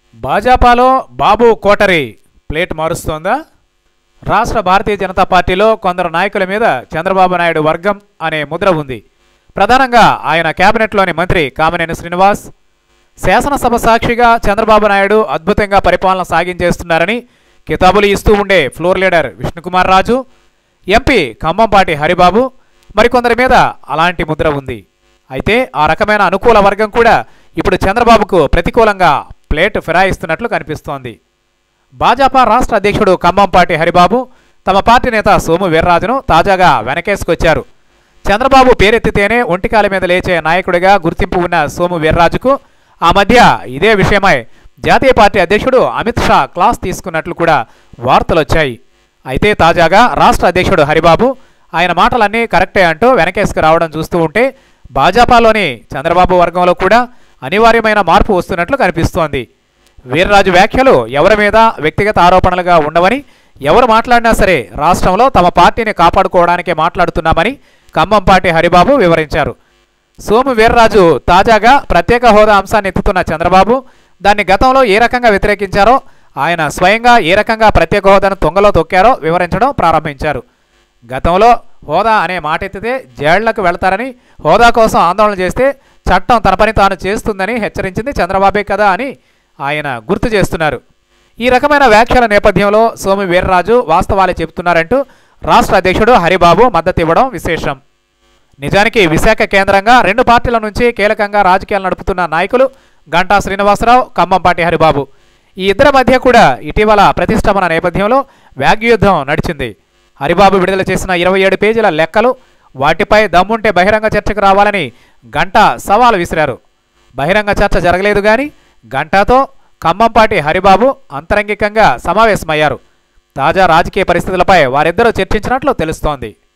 భాజపాలో బాబు coterie plate మారుస్తోందా? రాష్ట్ర భారతీయ జనతా పార్టీలో కొందరు నాయకుల మీద చంద్రబాబు నాయుడు వర్గం అనే ముద్ర ఉంది. ప్రధానంగా ఆయన కేబినెట్లోని మంత్రి కామినేని శ్రీనివాస్, శాసనసభ సాక్షిగా చంద్రబాబు నాయుడు అద్భుతంగా పరిపాలన సాగించేస్తున్నారని కితాబులు ఇస్తూ ఉండే floor leader Vishnukumar Raju, MP Khammampati Haribabu, మరికొందరి మీద అలాంటి ముద్ర ఉంది. అయితే ఆ రకమైన అనుకూల వర్గం కూడా ఇప్పుడు చంద్రబాబుకు ప్రతికూలంగా ప్లేట్ ఫిరాయిస్తున్నట్లు కనిపిస్తోంది. భాజపా రాష్ట్ర అధ్యక్షుడు ఖమ్మంపాటి హరిబాబు తమ పార్టీ నేత సోము వీర్రాజును తాజాగా వెనకేసుకొచ్చారు. చంద్రబాబు పేరెత్తితేనే ఒంటికాల మీద లేచే నాయకుడిగా గుర్తింపు ఉన్న సోము వీర్రాజుకు ఆ మధ్య ఇదే విషయమై జాతీయ పార్టీ అధ్యక్షుడు అమిత్ షా క్లాస్ తీసుకున్నట్లు కూడా వార్తలొచ్చాయి. అయితే తాజాగా రాష్ట్ర అధ్యక్షుడు హరిబాబు ఆయన మాటలన్నీ కరెక్టే అంటూ వెనకేసుకు రావడం చూస్తూ ఉంటే భాజపాలోని చంద్రబాబు వర్గంలో కూడా అనివార్యమైన మార్పు వస్తున్నట్లు కనిపిస్తోంది. వీర్రాజు వ్యాఖ్యలు ఎవరి మీద వ్యక్తిగత ఆరోపణలుగా ఉండవని, ఎవరు మాట్లాడినా సరే రాష్ట్రంలో తమ పార్టీని కాపాడుకోవడానికే మాట్లాడుతున్నామని ఖమ్మంపాటి హరిబాబు వివరించారు. సోము వీర్రాజు తాజాగా ప్రత్యేక హోదా అంశాన్ని ఎత్తుతున్న చంద్రబాబు దాన్ని గతంలో ఏ రకంగా వ్యతిరేకించారో, ఆయన స్వయంగా ఏ రకంగా ప్రత్యేక హోదాను తొంగలో తొక్కారో వివరించడం ప్రారంభించారు. గతంలో హోదా అనే మాట ఎత్తితే జైళ్లకు వెళతారని, హోదా కోసం ఆందోళన చేస్తే చట్టం తన పని తాను చేస్తుందని హెచ్చరించింది చంద్రబాబే కదా అని ఆయన గుర్తు చేస్తున్నారు. ఈ రకమైన వ్యాఖ్యల నేపథ్యంలో సోము వీర్రాజు వాస్తవాలే చెబుతున్నారంటూ రాష్ట్ర అధ్యక్షుడు హరిబాబు మద్దతు ఇవ్వడం విశేషం. నిజానికి విశాఖ కేంద్రంగా రెండు పార్టీల నుంచి కీలకంగా రాజకీయాలు నడుపుతున్న నాయకులు గంటా శ్రీనివాసరావు, ఖమ్మంపాటి హరిబాబు. ఈ ఇద్దరి మధ్య కూడా ఇటీవల ప్రతిష్టంభన నేపథ్యంలో వాగ్యుద్ధం నడిచింది. హరిబాబు విడుదల చేసిన 27 పేజీల లెక్కలు, వాటిపై దమ్ముంటే బహిరంగ చర్చకు రావాలని గంటా సవాల్ విసిరారు. బహిరంగ చర్చ జరగలేదు కానీ గంటాతో ఖమ్మంపాటి హరిబాబు అంతరంగికంగా సమావేశమయ్యారు. తాజా రాజకీయ పరిస్థితులపై వారిద్దరూ చర్చించినట్లు తెలుస్తోంది.